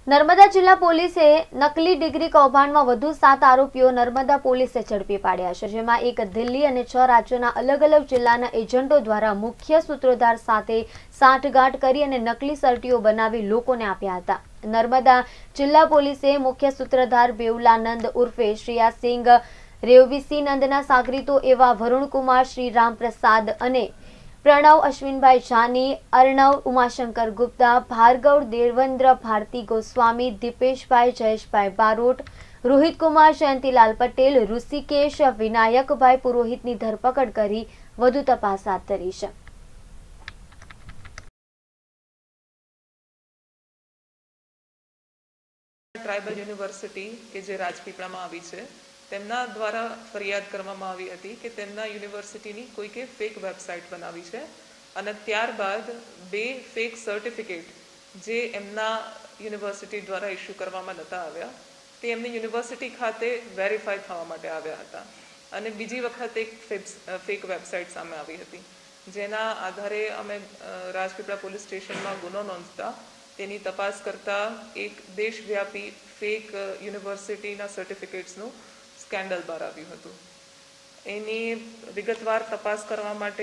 નર્મદા જિલ્લા પોલીસે નકલી ડિગ્રી કૌભાંડમાં વધુ 7 આરોપીઓ નર્મદા પોલીસે ઝડપી પાડ્યા છે, જેમાં એક દિલ્હી અને 6 રાજ્યોના અલગ અલગ જિલ્લાના એજન્ટો દ્વારા મુખ્ય સૂત્રધાર સાથે સાંઠગાંઠ કરી અને નકલી સર્ટીઓ બનાવી લોકોને આપ્યા હતા। નર્મદા જિલ્લા પોલીસે મુખ્ય સૂત્રધાર બેઉલાનંદ ઉર્ફે શ્રેયાસિંહ રેવવીસી નંદના સાગરીતો એવા વરુણકુમાર શ્રીરામ પ્રસાદ અને प्रणव अश्विनभाई जानी, अर्णव उमाशंकर गुप्ता, भार्गव देवेंद्र भारती गोस्वामी, दीपेशभाई जयेशभाई बारोट, रोहित कुमार जयंतीलाल पटेल, ऋषिकेश विनायकभाई पुरोहितनी धरपकड़ करी વધુ તપાસ હાથ ધરી છે। ટ્રાઇબલ યુનિવર્સિટી કે જે રાજપીપળામાં આવી છે તેમના દ્વારા ફરિયાદ કરવામાં આવી હતી કે તેમના યુનિવર્સિટીની કોઈકે ફેક વેબસાઇટ બનાવી છે અને ત્યારબાદ 2 ફેક સર્ટિફિકેટ જે એમના યુનિવર્સિટી દ્વારા ઇસ્યુ કરવામાં નહોતા આવ્યા તે એમની યુનિવર્સિટી ખાતે વેરીફાઈ થવા માટે આવ્યા હતા અને બીજી વખત એક ફેક વેબસાઇટ સામે આવી હતી, જેના આધારે અમે રાજપીપળા પોલીસ સ્ટેશનમાં ગુનો નોંધતા તેની તપાસ કરતા એક દેશવ્યાપી ફેક યુનિવર્સિટીના સર્ટિફિકેટ્સનું સ્કેન્ડલ બહાર આવ્યું હતું। એની વિગતવાર તપાસ કરવા માટે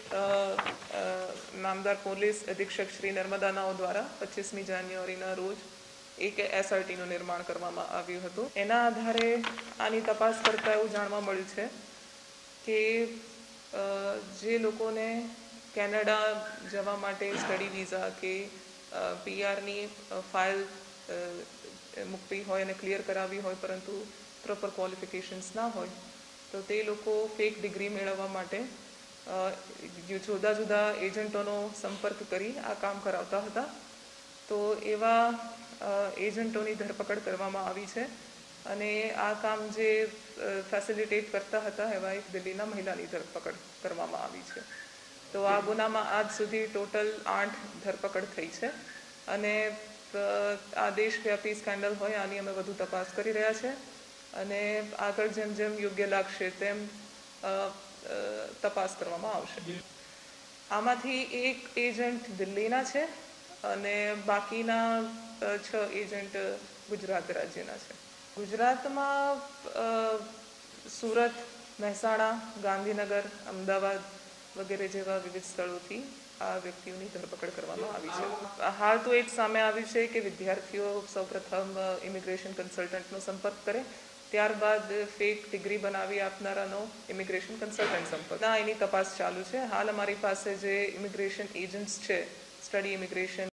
નામદાર પોલીસ અધિક્ષક શ્રી નર્મદાનાઓ દ્વારા 25મી જાન્યુઆરીના રોજ એક એસઆરટીનું નિર્માણ કરવામાં આવ્યું હતું। એના આધારે આની તપાસ કરતાં એવું જાણવા મળ્યું છે કે જે લોકોને કેનેડા જવા માટે સ્ટડી વિઝા કે પીઆરની ફાઇલ મૂકવી હોય અને ક્લિયર કરાવવી હોય પરંતુ પ્રોપર ક્વોલિફિકેશન્સ ના હોય તો તે લોકો ફેક ડિગ્રી મેળવવા માટે જુદા જુદા એજન્ટોનો સંપર્ક કરી આ કામ કરાવતા હતા। તો એવા એજન્ટોની ધરપકડ કરવામાં આવી છે અને આ કામ જે ફેસિલિટેટ કરતા હતા એવા એક દિલ્હીના મહિલાની ધરપકડ કરવામાં આવી છે। તો આ ગુનામાં આજ સુધી ટોટલ 8 ધરપકડ થઈ છે અને આ દેશવ્યાપી સ્કેન્ડલ હોય આની અમે વધુ તપાસ કરી રહ્યા છે અને આગળ જેમ જેમ યોગ્ય લાગશે તેમ તપાસ કરવામાં આવશે। આમાંથી એક એજન્ટ દિલ્હીના છે અને બાકીના 6 એજન્ટ ગુજરાત રાજ્યના છે। ગુજરાતમાં સુરત, મહેસાણા, ગાંધીનગર, અમદાવાદ વગેરે જેવા વિવિધ સ્થળોથી આ વ્યક્તિઓની ધરપકડ કરવામાં આવી છે। હાલ તો એક સામે આવ્યું છે કે વિદ્યાર્થીઓ સૌપ્રથમ ઇમિગ્રેશન કન્સલ્ટન્ટનો સંપર્ક કરે, ત્યારબાદ ફેક ડિગ્રી બનાવી આપનારાનો ઇમિગ્રેશન કન્સલ્ટન્ટ સંપર્ક, એની તપાસ ચાલુ છે। હાલ અમારી પાસે જે ઇમિગ્રેશન એજન્ટ્સ છે, સ્ટડી ઇમિગ્રેશન